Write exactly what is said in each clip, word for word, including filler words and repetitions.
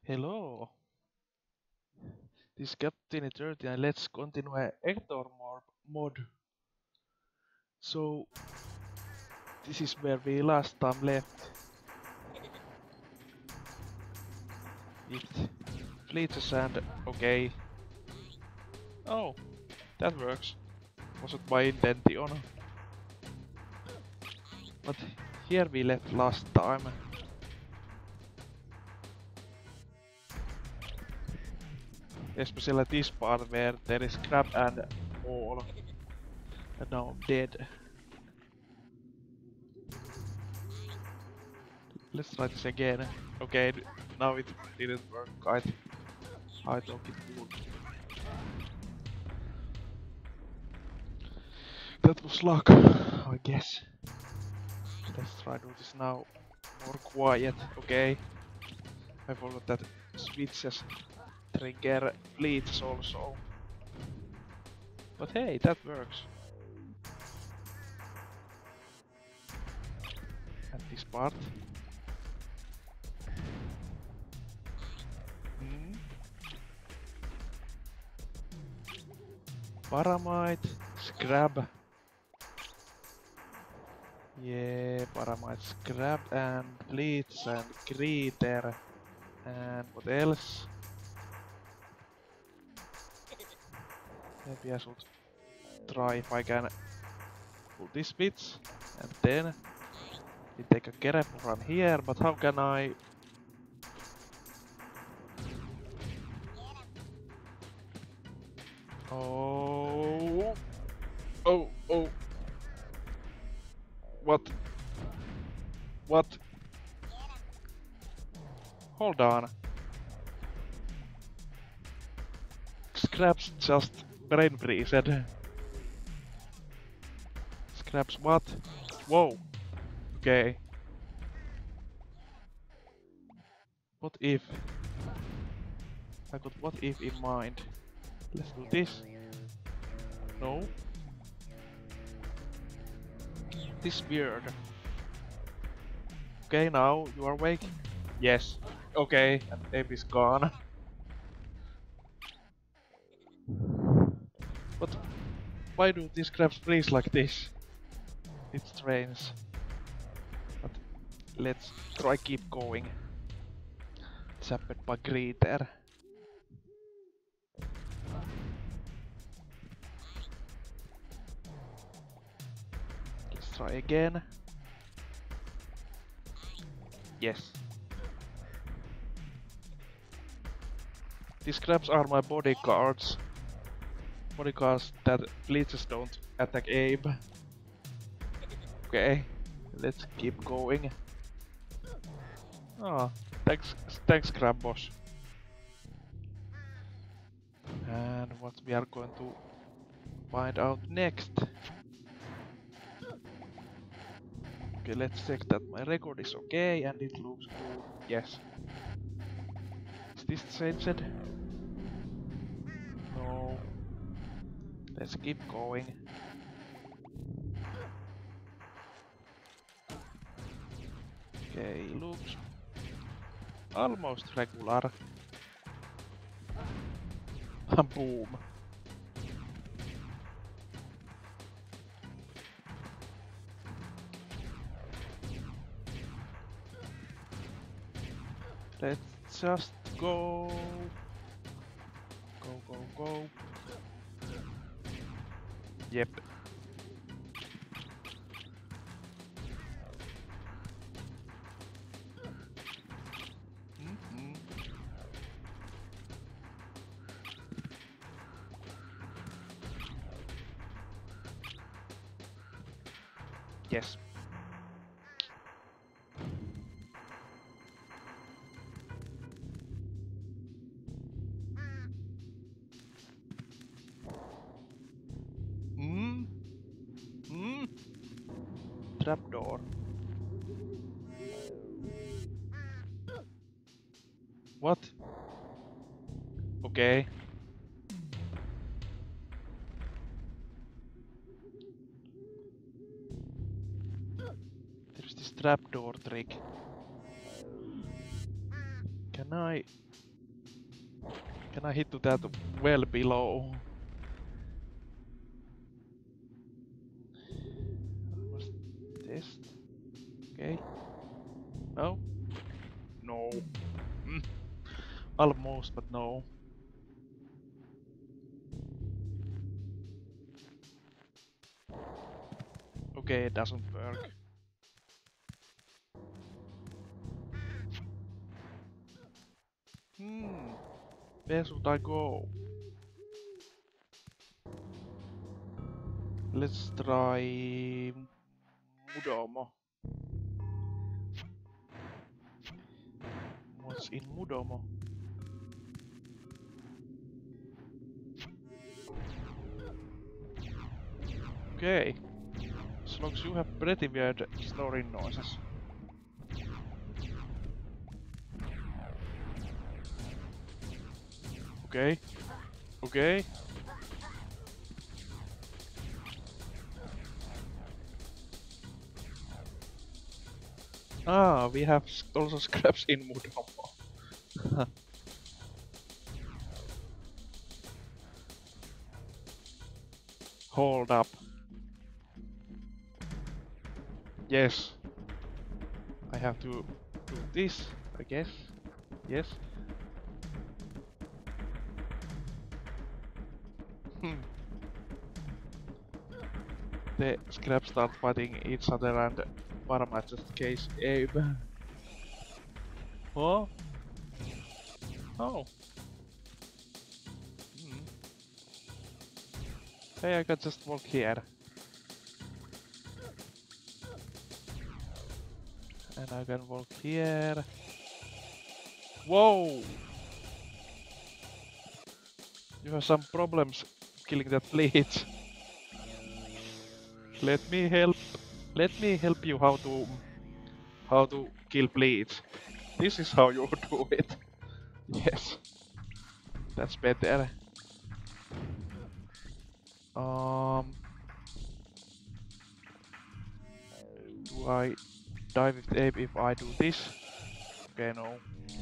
Hello, this is Captain thirty and let's continue a Ectormorph mod. So, this is where we last time left. It fleets and okay. Oh, that works. Wasn't my intention. But here we left last time. Especially this part where there is crab and all. And now I'm dead. Let's try this again. Okay, now it didn't work. I, I thought it would. That was luck, I guess. Let's try do this now. More quiet, okay. I forgot that switches trigger bleeds also. But hey, that works. And this part. Hmm. Paramite, scrab. Yeah, Paramite, scrab and bleeds and greeter. And what else? Maybe I should try if I can pull this bit and then we take a carrot from here, but how can I? Oh, oh, oh. What? What? Hold on. Scraps just brain freezed. Scraps what? Whoa. Okay. What if? I got what if in mind. Let's do this. No. This weird. Okay, now you are awake? Yes. Okay, and Abe is gone. But why do these crabs freeze like this? It's strange. But let's try keep going. Zapped by greeter. Let's try again. Yes. These crabs are my bodyguards. Bodyguards that bleaches don't attack Abe. Okay, let's keep going. Ah, thanks, thanks, crab boss. And what we are going to find out next. Okay, let's check that my record is okay and it looks good. Yes. Is this changed? No. Let's keep going. Okay, looks almost regular. Boom. Let's just go. Go, go, go. Yep. Mm-hmm. Yes. Hmm? Hmm? Trapdoor. What? Okay. There's this trapdoor trick. Can I Can I hit to that well below? I must test. Okay. No? No. Mm. Almost, but no. Okay, it doesn't work. Hmm. Where should I go? Let's try Mudomo. What's in Mudomo? Okay. As long as you have pretty weird snoring noises. Okay. Okay. Ah, we have also scraps in Mudomo. Hold up. Yes. I have to do this, I guess. Yes. Hmm. The scraps start fighting each other and Paramite just case aim. Oh? Oh. Hmm. Hey, I can just walk here. And I can walk here. Whoa! You have some problems killing that bleach. Let me help. Let me help you how to how to kill bleach. This is how you do it. Yes, that's better. Um, do I die with ape if I do this? Okay, no.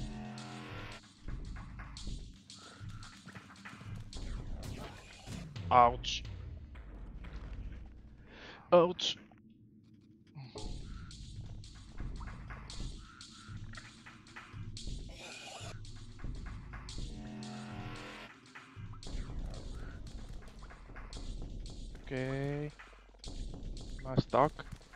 Ouch. Ouch. Okay. Nice duck.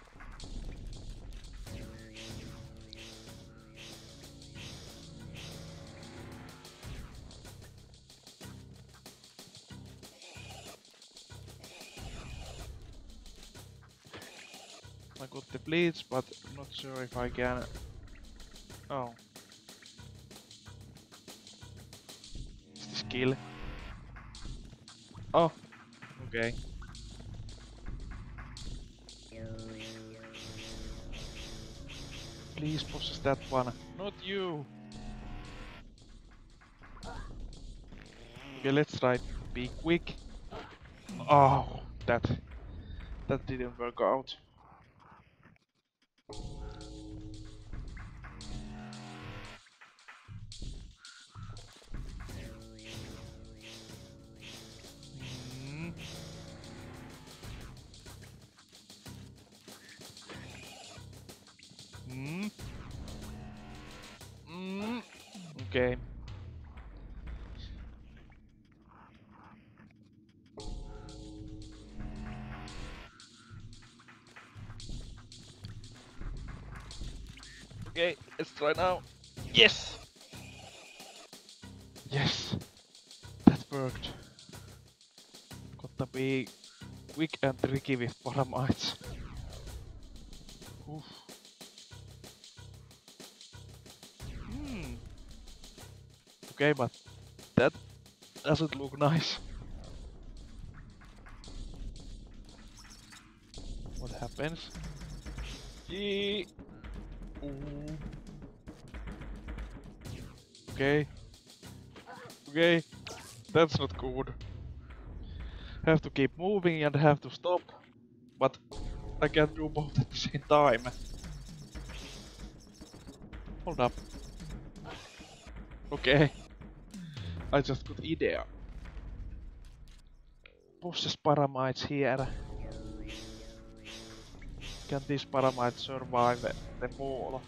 I got the bleach, but not sure if I can. Oh. Is this kill? Oh. Okay. Please possess that one. Not you! Okay, let's try be quick. Oh, that that didn't work out. Mm. Mm. Mm. Okay. Okay, let's try now. Yes! Yes! That worked. Gotta be quick and tricky with Paramites. Oof. Hmm. Okay, but that doesn't look nice. What happens? Yee. Ooh. Okay. Okay. That's not good. Have to keep moving and have to stop. But I can't do both at the same time. Hold up. Okay. I just got idea. Possess paramites here. Can these paramites survive the fall?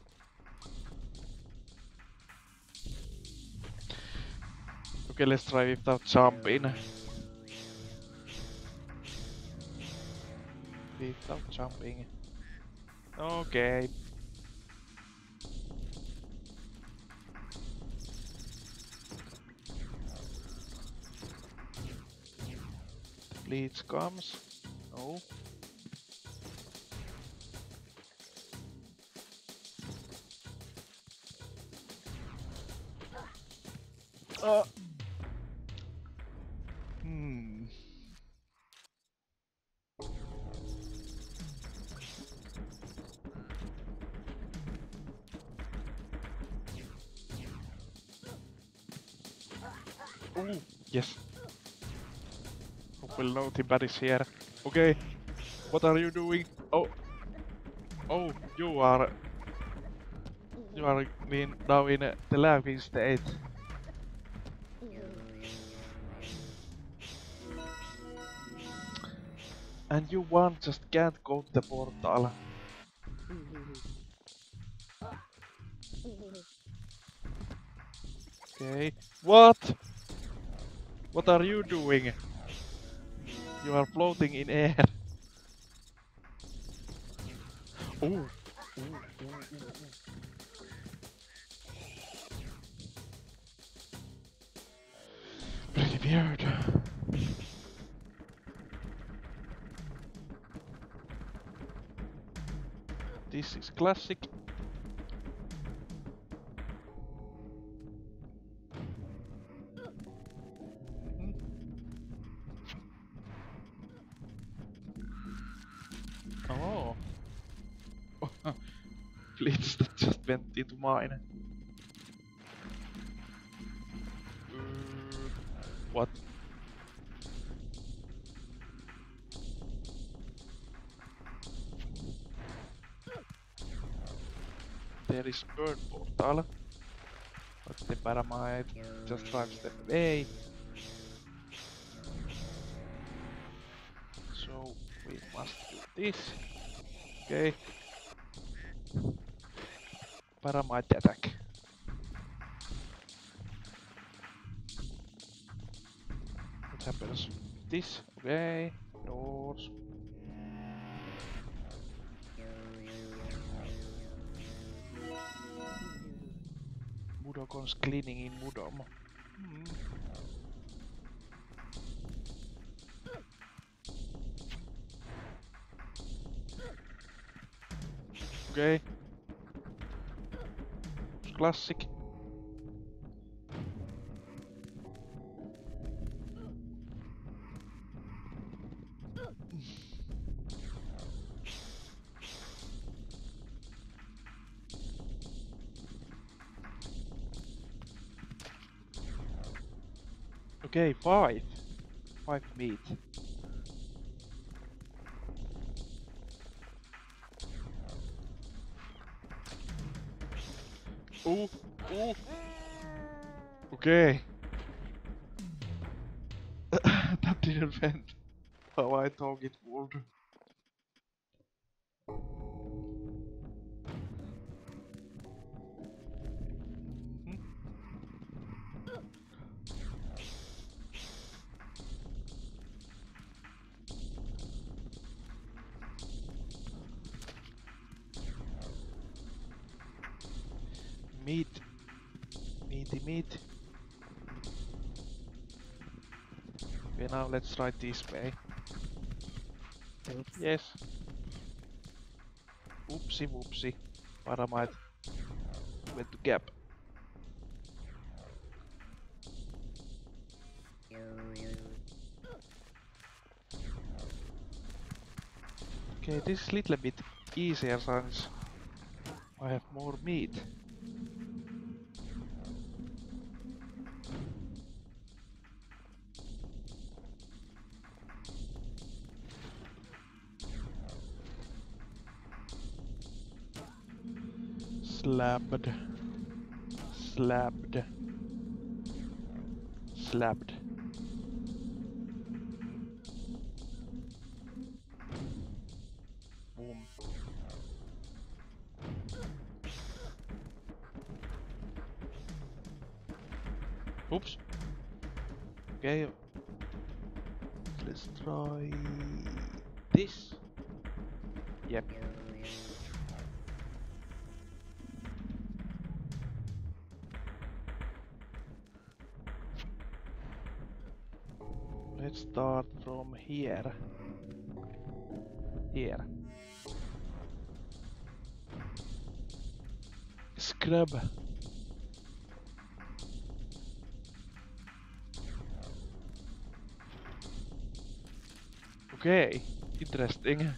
Okay, let's try without jumping. Without jumping. Okay. Bleach comes. No. Uh. Hmm. Oh, yes. Hopefully no Timbad is here. Okay. What are you doing? Oh. Oh, you are... You are in, now in uh, the laughing state. And you one just can't go to the portal. Okay. What? What are you doing? You are floating in air. Ooh. Ooh, ooh, ooh, ooh. Pretty weird. This is classic. Mm-hmm. Oh. Blitz that just went into mine. Uh, what? There is bird portal. But the Paramite just five step away. So we must do this. Okay. Paramite attack. What happens? This. Okay. Doors. Mudokon's cleaning in Mudom. Hmm. Okay. Classic. Okay, five. Five meat. Ooh, ooh. Okay. That didn't went how I thought it would. Mm-hmm. Meat. Meaty meat. Okay, now let's try this way. Yes. Oopsie whoopsie. Paramite went to gap. Okay, this is a little bit easier since I have more meat. Slabbed. Slabbed. slabbed. Boom. Oops. Okay. Let's try this. Yep. Let's start from here. Here. Scrub. Okay, interesting.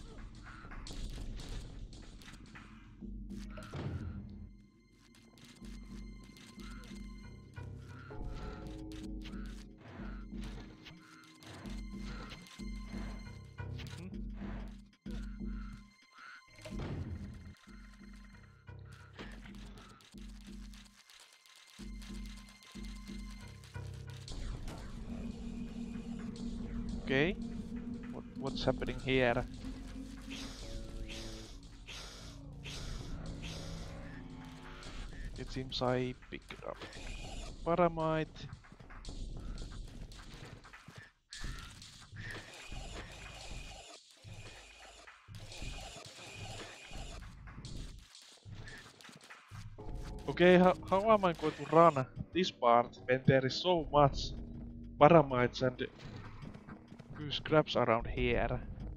Okay, what, what's happening here? It seems I picked up Paramite. Okay, how, how am I going to run this part when there is so much Paramites and few scraps around here?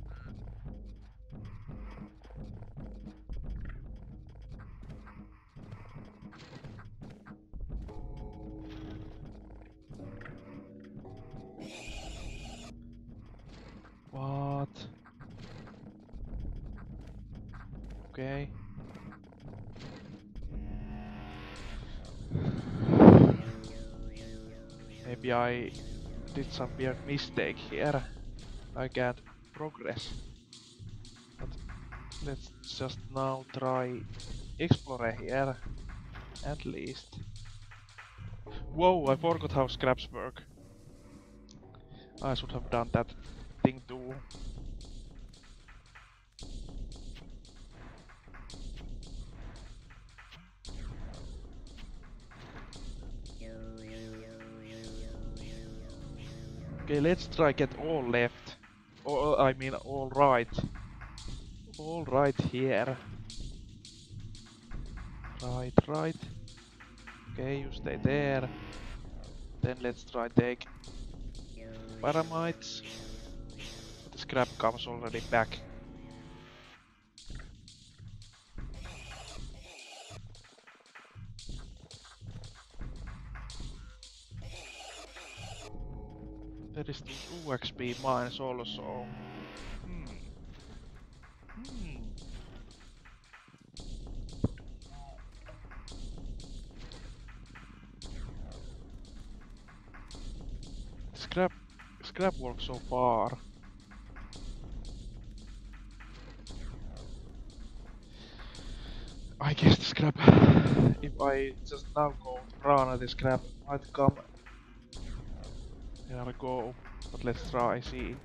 What? Okay. Maybe I did some weird mistake here. I can't progress. But let's just now try explore here. At least. Whoa, I forgot how scraps work. I should have done that thing too. Okay, let's try get all left. Or I mean all right. All right here. Right, right. Okay, you stay there. Then let's try take Paramites. But the scrap comes already back. There is two X P mines also. Hmm. Hmm. Scrap, scrap works so far. I guess the scrap, if I just now go to run, the scrap might come. Here I go, but let's try, see.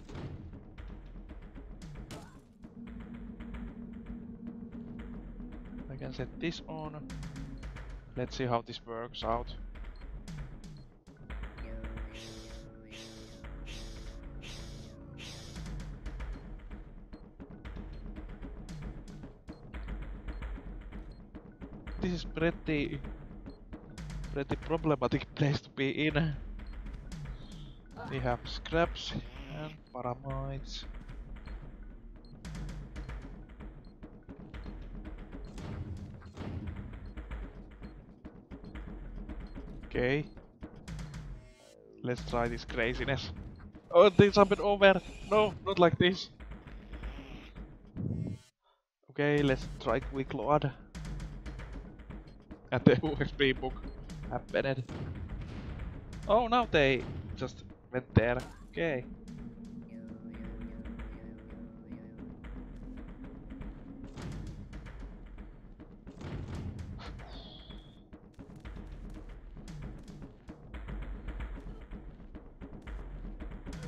I can set this on. Let's see how this works out. This is pretty, pretty problematic place to be in. We have scraps and paramites. Okay. Let's try this craziness. Oh, they jumped over! No, not like this! Okay, let's try quick load. And the U X P book happened. Oh, now they just went there. Okay.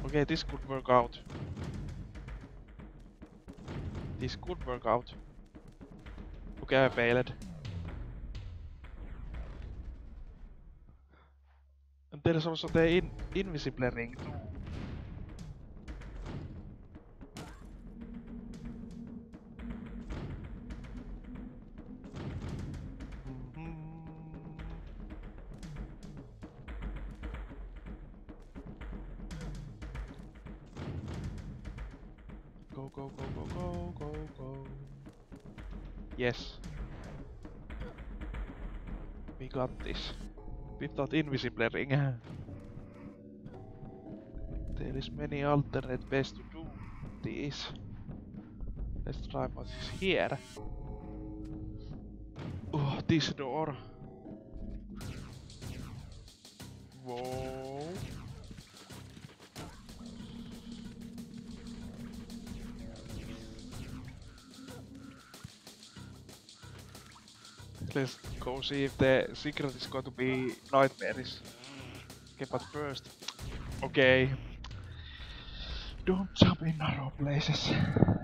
Okay, this could work out. This could work out. Okay, I failed. And there is also the in invisible ring too. Go, go, go, go, go, go, go. Yes. We got this. Without invisible ring. There is many alternate ways to do this. Let's try what is here. Oh, this door. Whoa. Let's go see if the secret is going to be nightmares. Okay, but first... Okay. Don't jump in narrow places.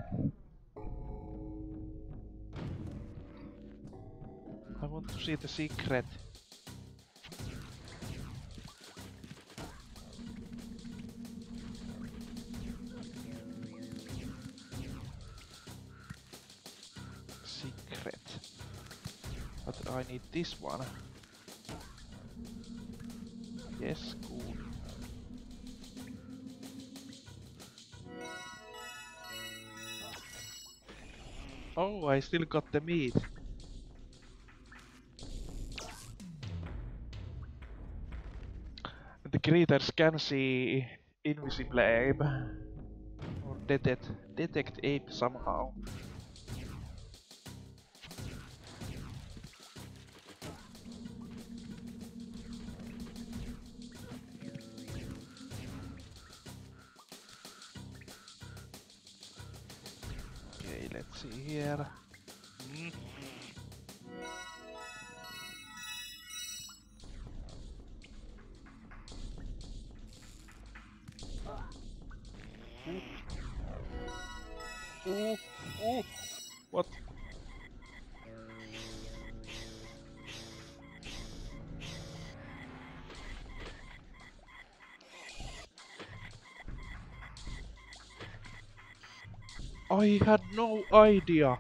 I want to see the secret. Secret. But I need this one. Yes, cool. Oh, I still got the meat. The creatures can see invisible ape. Or detect, detect ape somehow. Okay, let's see here. Mm. Ooh, ooh, what? I had no idea.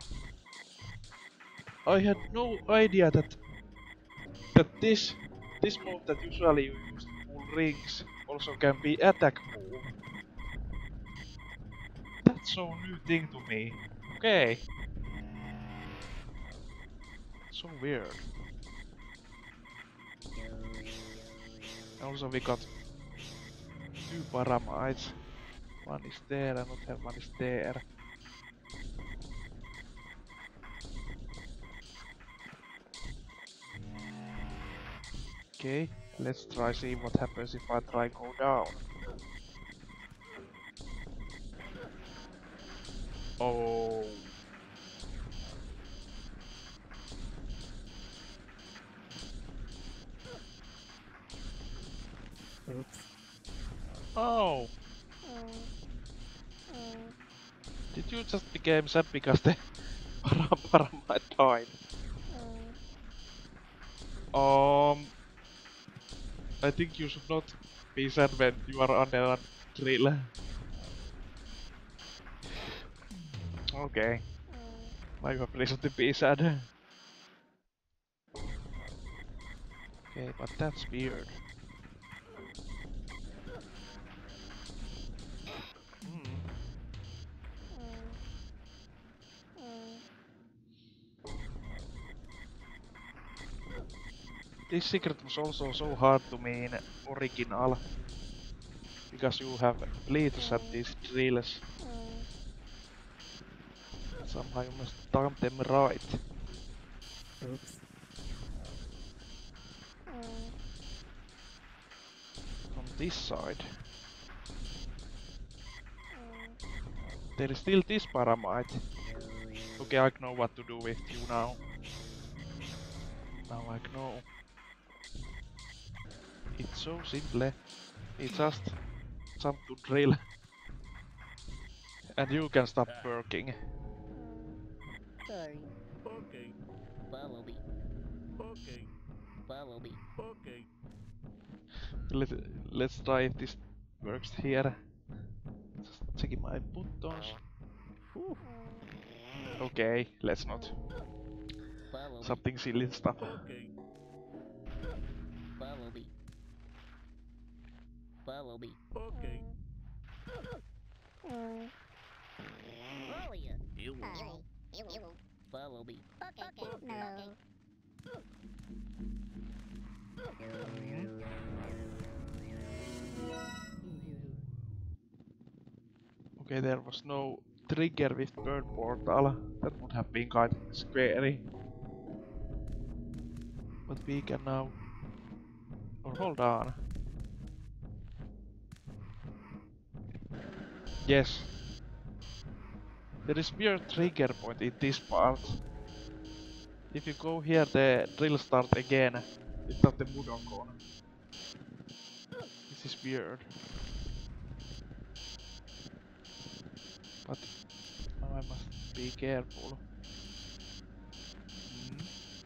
I had no idea that that this this move that usually you use to pull rings also can be attack move. That's so new thing to me. Okay. So weird. Also we got two Paramites. One is there and not have one is there. Okay, let's try see what happens if I try go down. Oh. Oops. Oh. Did you just became sad because the Paramite died? Um, I think you should not be sad when you are under a drill. Okay. I have reason to be sad. Okay, but that's weird. Hmm. This secret was also so hard to me in original. Because you have leaders at these drills. Somehow you must time them right. Oops. On this side. There is still this Paramite. Okay, I know what to do with you now. Now I know. It's so simple. It's just jump to drill. And you can stop working. Sorry. Okay. Follow me. Okay. Follow me. Okay. Let, let's try if this works here. Just checking my buttons. Whew. Okay, let's not. Follow me. Something silly stuff. Okay. Follow me. Follow me. Okay. Follow you. You won't. You won't. Follow me. Okay. Okay. No. Okay, there was no trigger with bird portal. That would have been kind of scary. But we can now... Oh, hold on. Yes. There is weird trigger point in this part. If you go here, the drill start again. It's not the Mudokon. This is weird. But now I must be careful. Mm.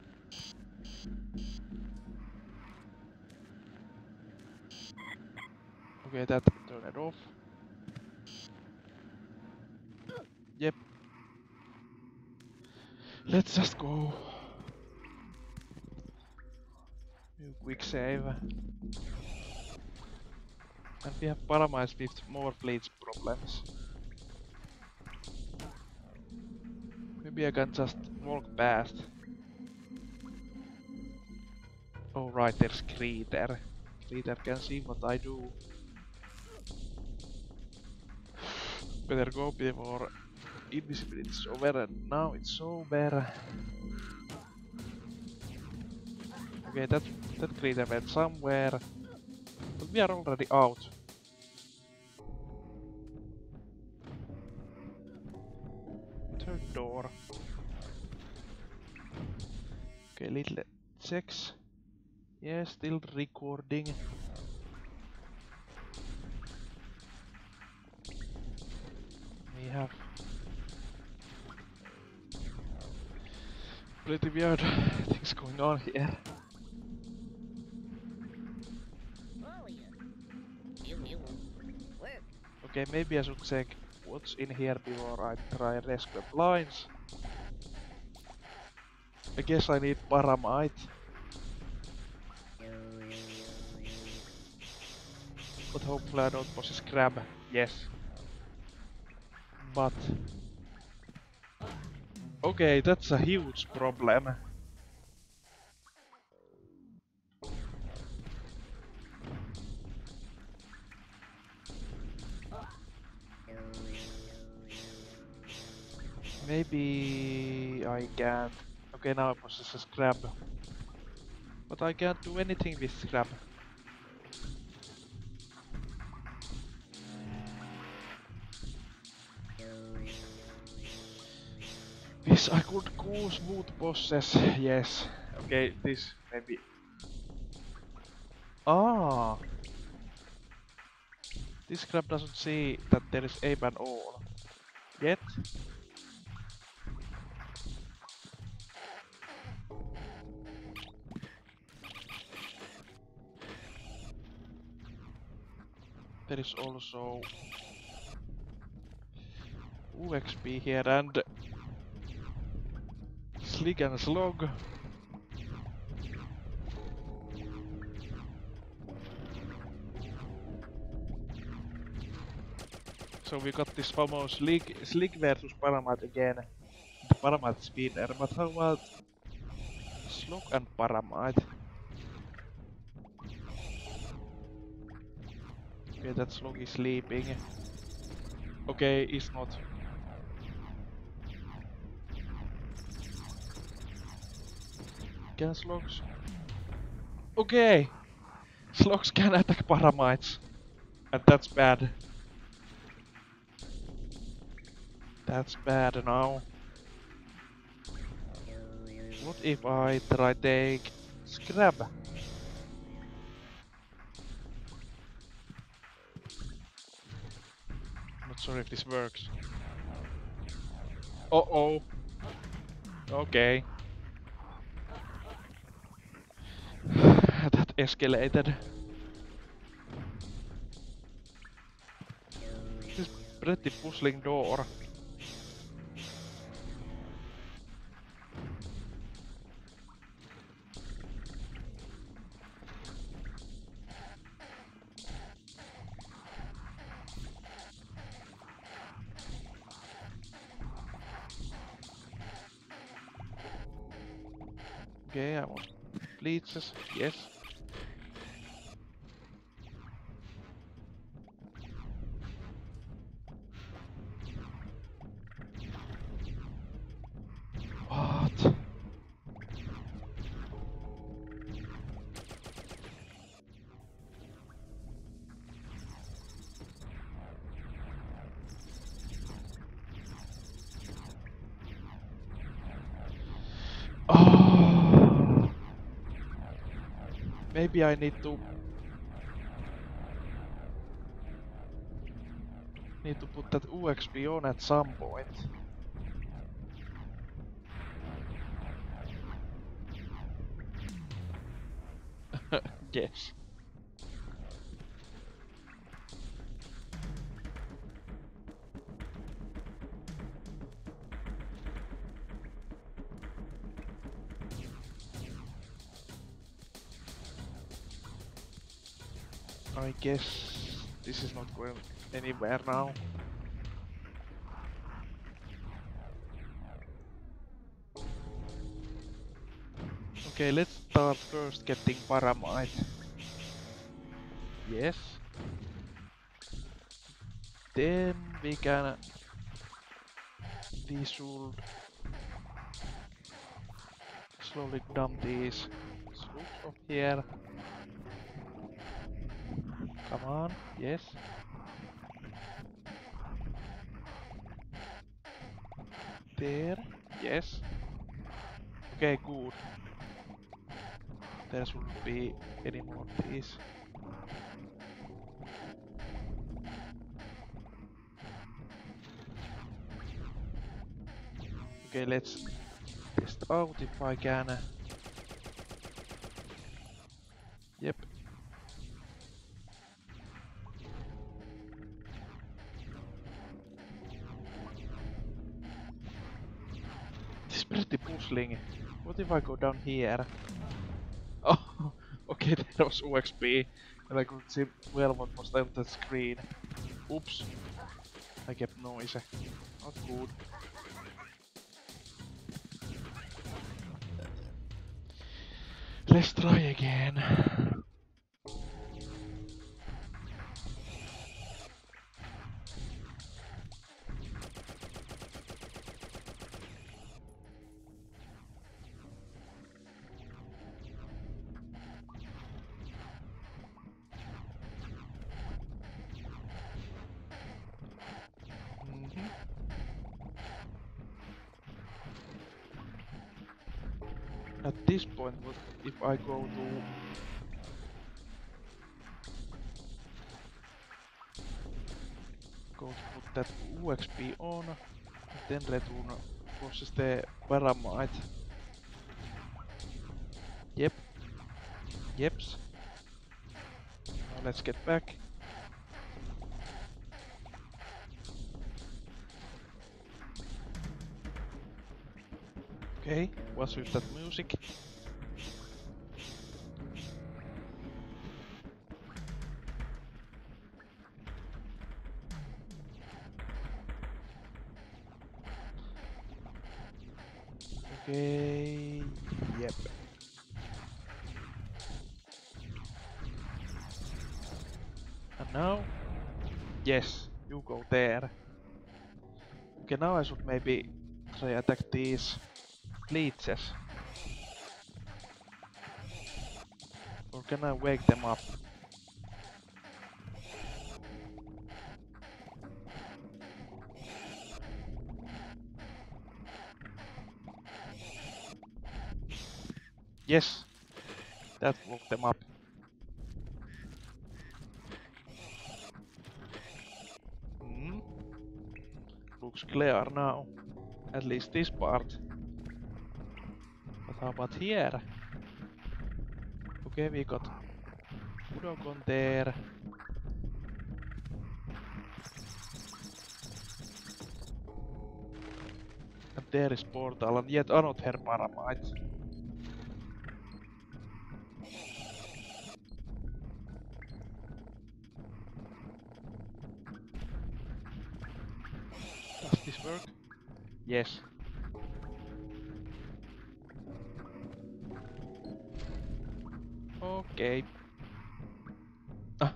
Okay, that turn it off. Yep. Let's just go. Quick save. And we have Paramite with more bleach problems. Maybe I can just walk past. Oh right, there's Creeter. Creeter can see what I do. Better go before invisibility is over, and now it's over. Okay, that that Creeter went somewhere. But we are already out. Third door. Okay, little checks. Yeah, still recording. We have pretty weird things going on here. Okay, maybe I should check what's in here before I try and rescue blinds. I guess I need Paramite. But hopefully I don't possess crab. Yes. But... Okay, that's a huge problem. Maybe I can't... Okay, now I possess a scrap. But I can't do anything with scrap. This I could go smooth possess, yes. Okay, this maybe... Ah! This crab doesn't see that there is aim and all. Yet? There is also... U X P here and... Slick and Slog. So we got this famous Slick, Slick versus Paramite again. The Paramite speeder, but how about Slog and Paramite? Okay, that Slog is sleeping. Okay, it's not. Can Slogs? Okay! Slogs can attack Paramites. And that's bad. That's bad now. What if I try take Scrab? sure if this works. Uh oh. Okay. That escalated. This pretty puzzling door. Okay, I want leeches, yes. What? Oh. Maybe I need to need to put that U X P on at some point. Yes. I guess this is not going anywhere now. Okay, let's start first getting Paramite. Yes. Then we can... We should... slowly dump these sloops up here. Come on, yes. There, yes. Okay, good. There shouldn't be any more of these. Okay, let's test out if I can. Yep. This is pretty puzzling. What if I go down here? Oh, okay, there was U X P, and I couldn't see well what was on the screen. Oops. I kept noise. Not good. Let's try again. At this point, what if I go to... go to put that U X P on, and then return versus the Paramite. Yep. Yeps. Now let's get back. Okay, what's with that music? Okay, yep. And now? Yes, you go there. Okay, now I should maybe try attack these leeches. Or can I wake them up? Yes, that woke them up. Hmm? looks clear now. At least this part. But how about here? Okay, we got Udogon there. And there is portal and yet another Paramite. Does this work? Yes. Okay. Ah.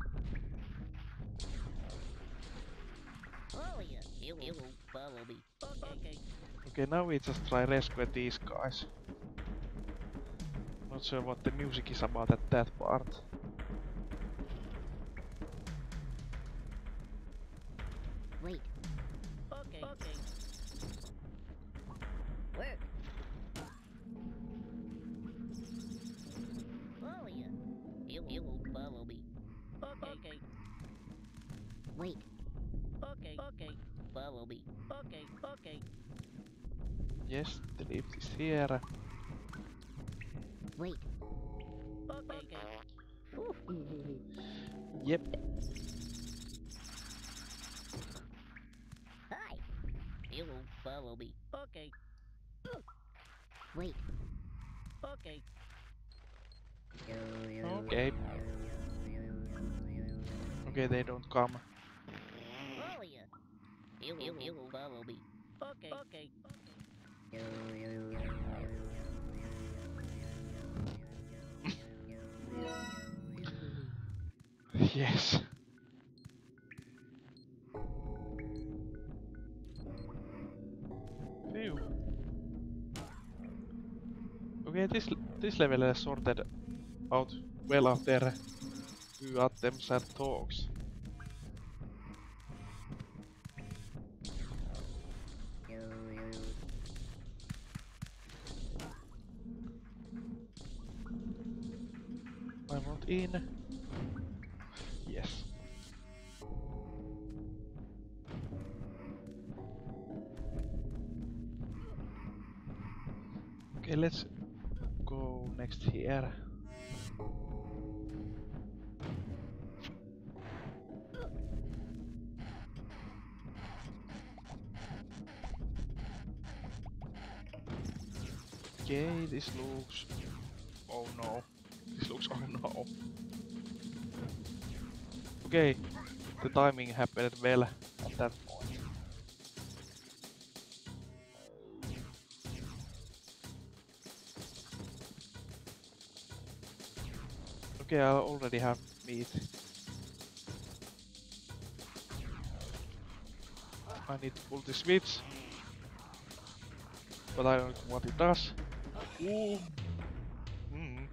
Follow you. You will follow me. Okay. Okay, now we just try rescue these guys. Not sure what the music is about at that part. Wait. Okay. Okay. Work. Follow you. You, you will follow me. Okay. Okay. Wait. Okay. Okay. Follow me. Okay. Okay. Yes, the lift is here. Wait. Okay. Okay. Yep. Hi. You will follow me. Okay. Wait. Okay. Okay. Okay, they don't come. Follow you. You, you, you will follow me. Okay. Okay. Yes. Phew. Okay, this this level has sorted out well after few attempts and talks. I want in. Yes. Okay, let's go next here. Okay, this looks... Oh no. This looks... Oh no. Okay, the timing happened well at that point. Okay, I already have meat. I need to pull the switch. But I don't know what it does. Ooh. Mm.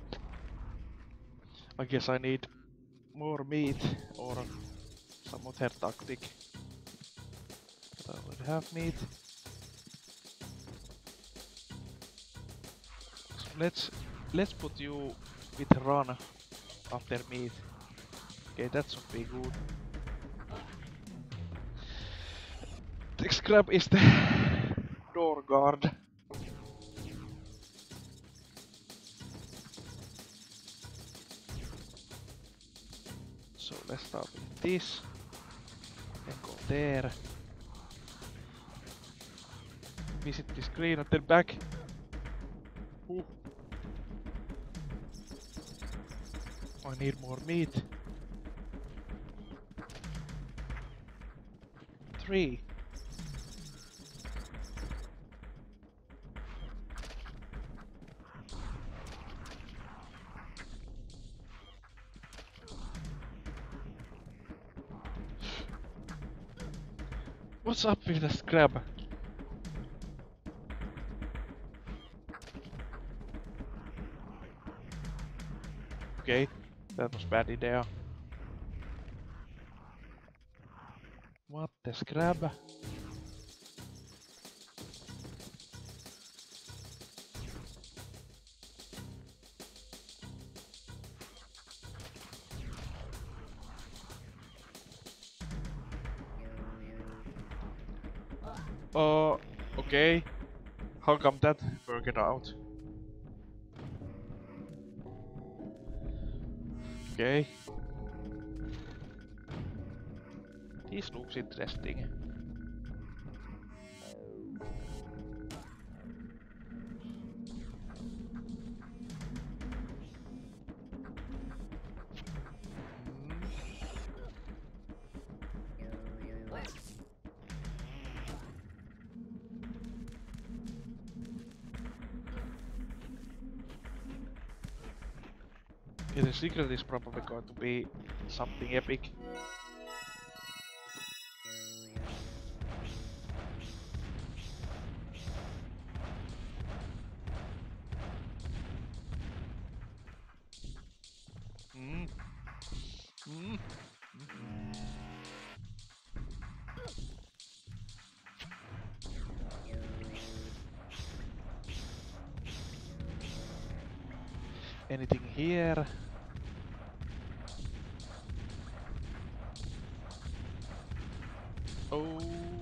I guess I need more meat or some other tactic. But I already have meat. So let's let's put you with run after meat. Okay, that should be good. Next grab is the door guard. So let's start with this. Then go there. Visit the screen and then back. Ooh. I need more meat. Three. What's up with the scrab? Okay, that was bad idea. What the scrab? Oh, okay. How come that worked out? Okay. This looks interesting. Okay, the secret is probably going to be something epic. Mm. Mm. Anything here? Oh.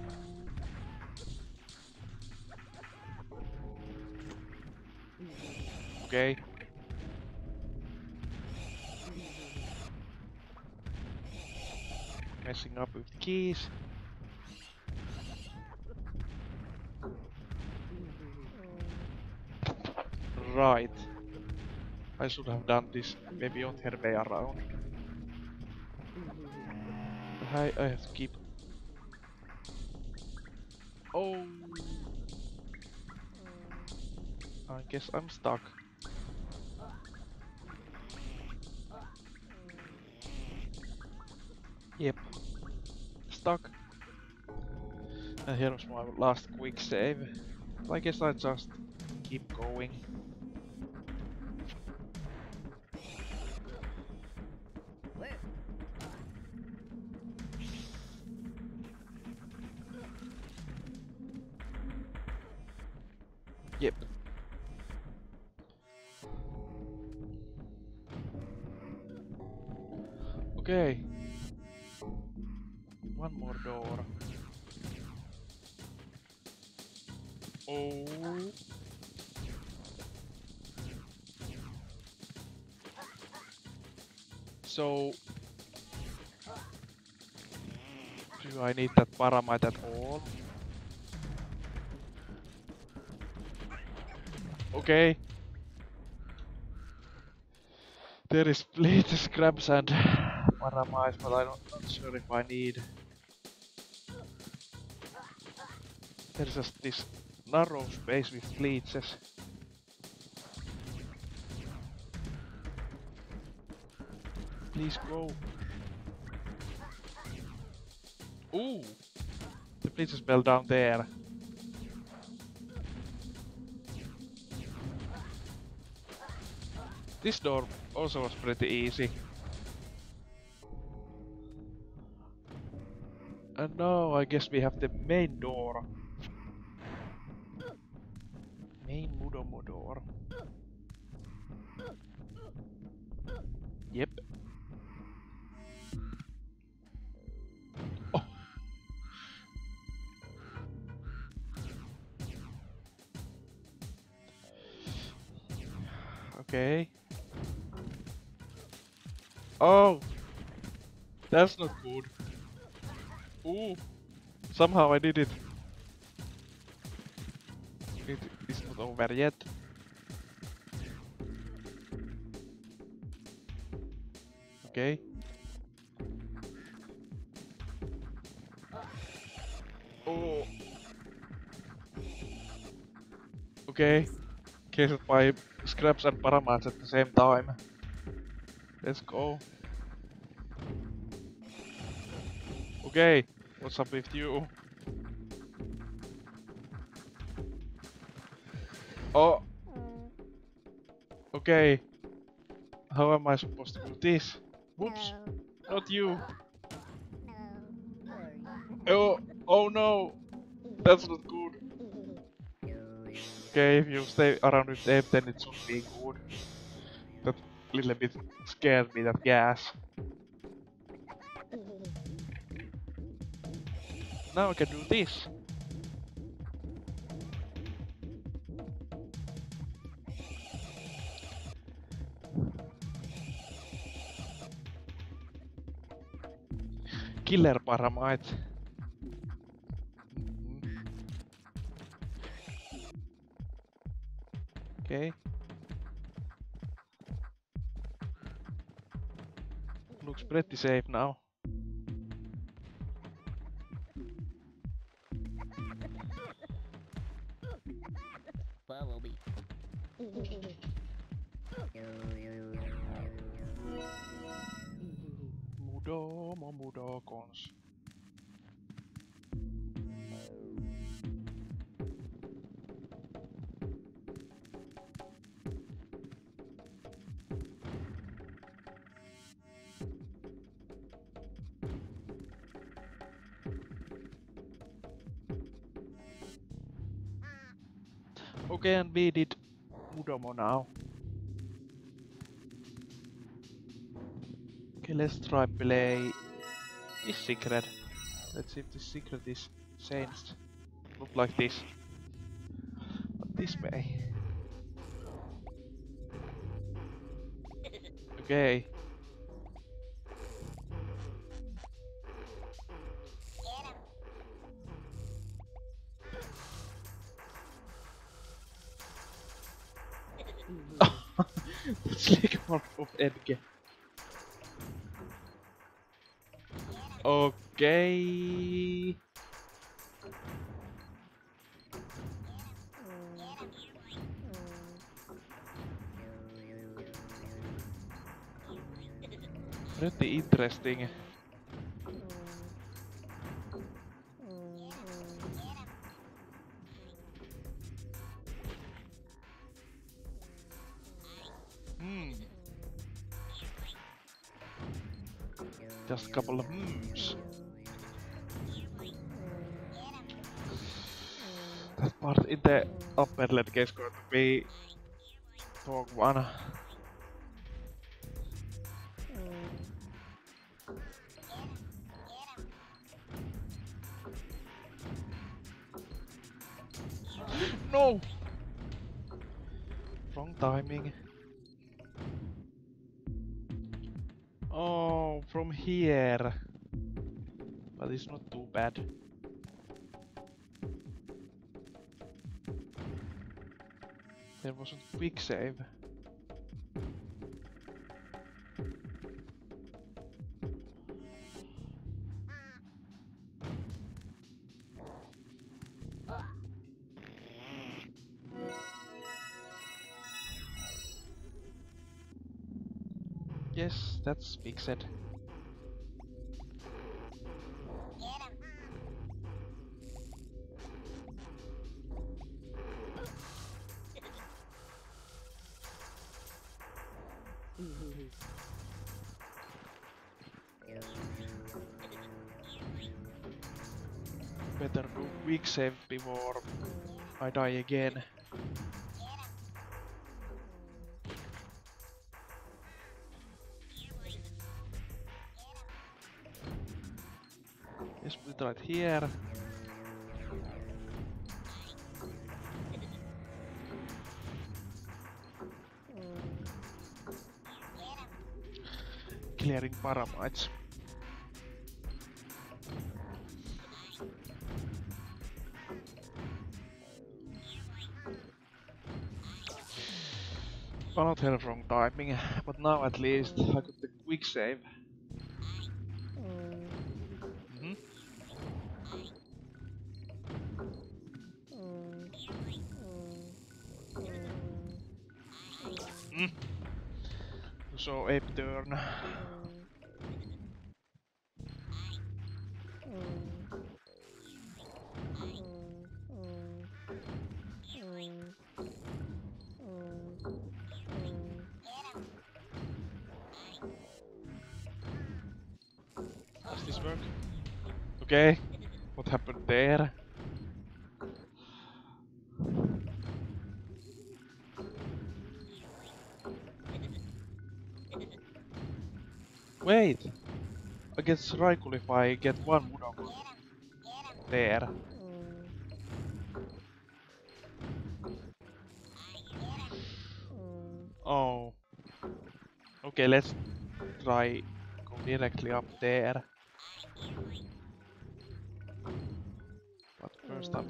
Okay. Messing up with the keys. Right. I should have done this maybe on her way around. I, I have to keep... Oh! I guess I'm stuck. Yep. Stuck. And here's my last quick save. I guess I just keep going. Yep. Okay. One more door. Oh. So... do I need that Paramite at all? Okay. There is plenty scraps and Paramite, but I'm not sure if I need... There's just this narrow space with bleaches. Please go. Ooh! The bleaches bell down there. This door also was pretty easy. And now I guess we have the main door. Main Mudomo door. Yep. Oh. Okay. Oh! That's not good. Ooh! Somehow I did it. It is not over yet. Okay. Oh! Okay. Case of my scraps and paramites at the same time. Let's go. Okay, what's up with you? Oh! Okay. How am I supposed to do this? Whoops! Not you! Oh! Oh no! That's not good. Okay, if you stay around with them, then it should be good. That little bit scared me, that gas. Now I can do this. Killer Paramite. Mm-hmm. Okay. Looks pretty safe now. Follow me. Mudomo mudokons. Okay, and we did Mudomo now. Okay, let's try play this secret. Let's see if this secret is changed. Look like this. But this way. Okay. That's like one of Edge. Okay. Pretty interesting. Hmm. Just a couple of hmms. That part in the upper leg is going to be talk one. No! Wrong timing. Oh, from here. But it's not too bad. There wasn't quick save. Yes, that's fixed. Better do quick save before I die again. Yes, we tried here. Clearing Paramites. Well, not had wrong timing, but now at least I got the quick save. Mm-hmm. Mm. So ape turn. Does this work? Okay. What happened there? Wait! I guess Raikul if I get one Mudokon there. Oh. Okay, let's try go directly up there.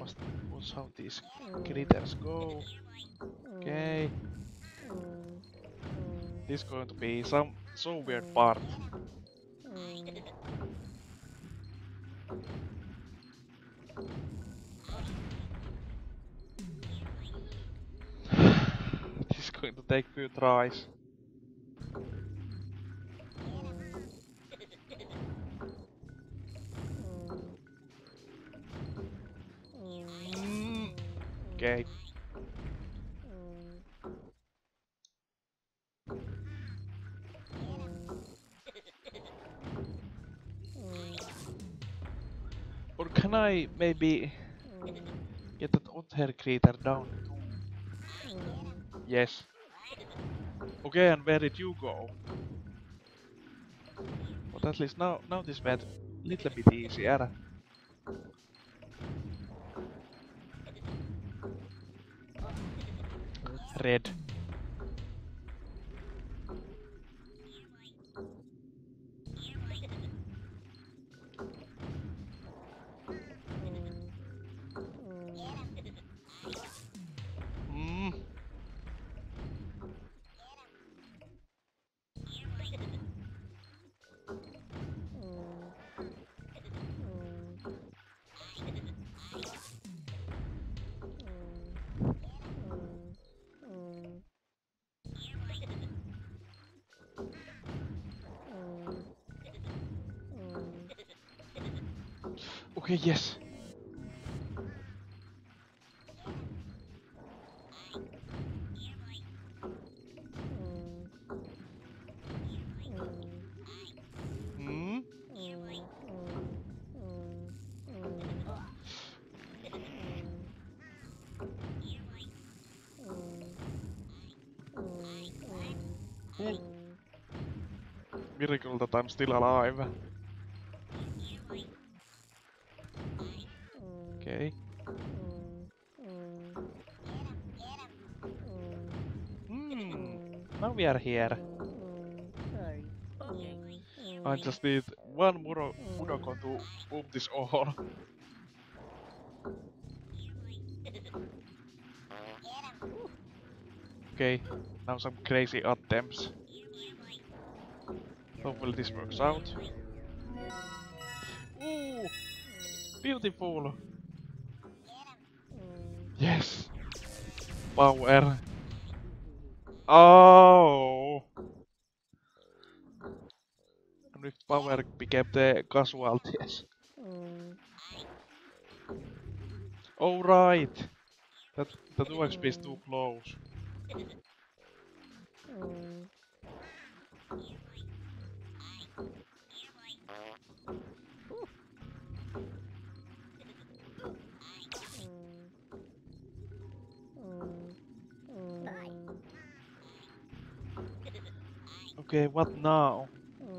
watch, watch how these critters go. Okay. This is going to be some so weird part. This is going to take few tries. Mm. Okay. Or can I maybe get that otter critter down too? Yes. Okay, and where did you go? But at least now, now this went a little bit easier. Red. Mm. Okay, yes. Hmm? Ooh. Miracle that I'm still alive. Okay. Hmm. Now we are here. Sorry. Okay. I just need one Muro Mudokon to boom this all. Okay, now some crazy attempts. Hopefully this works out. Ooh! Beautiful! Yes! Power! Oh! And with power became the casualties. Oh right! That, that U X P is too close. Okay, what now?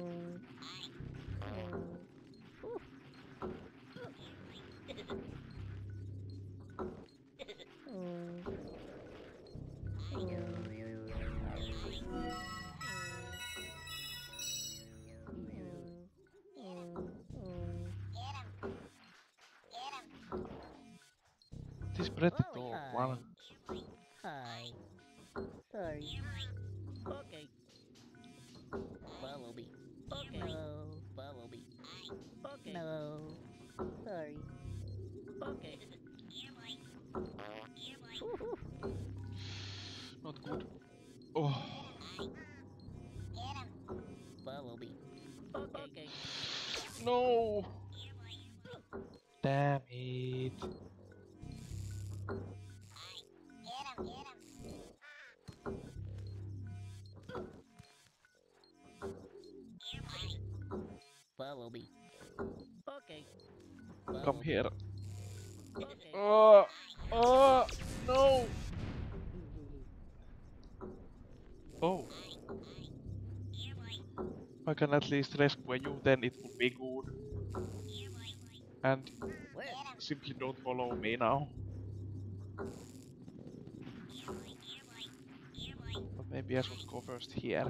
This pretty tall one. Hi. Sorry. Okay. Follow me. Okay. No. Follow me. Okay. No. Sorry. Okay. Not good. Oh. Follow me. Okay. No! Damn it. Follow me. Okay. Follow Come me. here. Okay. Oh! Oh! No! Oh. I can at least rescue you, then it would be good. And Where? simply don't follow me now. But maybe I should go first here.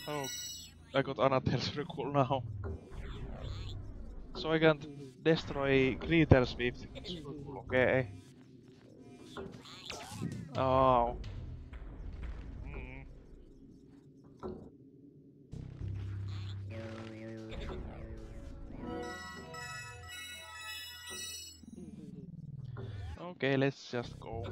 Oh, I got another circle now. So I can't destroy Greetles with circle, okay. Oh. Mm. Okay, let's just go.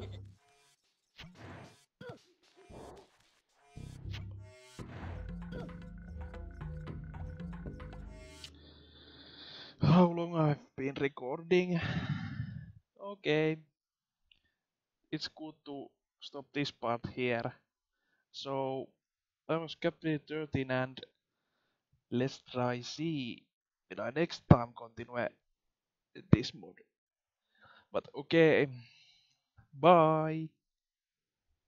How long I've been recording? Okay, it's good to stop this part here. So I was Captain thirteen and let's try see when I next time continue this mod. But okay, bye.